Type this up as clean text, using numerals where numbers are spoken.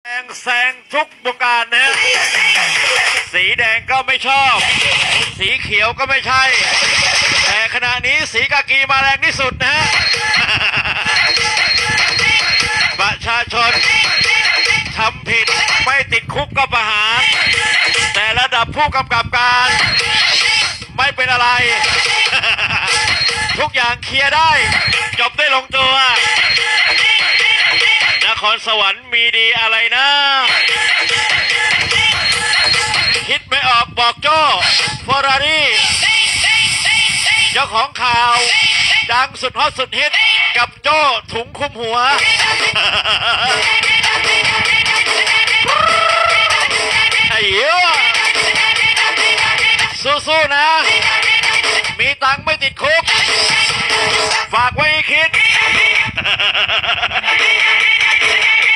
แซงทุกวงการนะสีแดงก็ไม่ชอบสีเขียวก็ไม่ใช่แต่ขณะนี้สีกากีมาแรงที่สุดนะประชาชนทำผิดไม่ติดคุกก็ประหารแต่ระดับผู้กำกับการไม่เป็นอะไรทุกอย่างเคลียร์ได้จบได้ลงตัวนครสวรรค์มีดีอะไรนะคิดไม่ออกบอกโจ้ฟอร์รารี่เจ้าของข่าวดังสุดฮอตสุดฮิตกับโจ้ถุงคุมหัวไอ้เหี้ยสู้ๆนะมีตังค์ไม่ติดคุกฝากไว้ให้คิด